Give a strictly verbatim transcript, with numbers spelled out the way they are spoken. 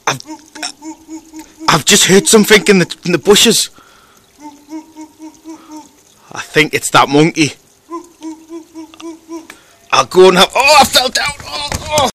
I've, I've just heard something in the, in the bushes. I think it's that monkey. I'll go and have... Oh, I fell down!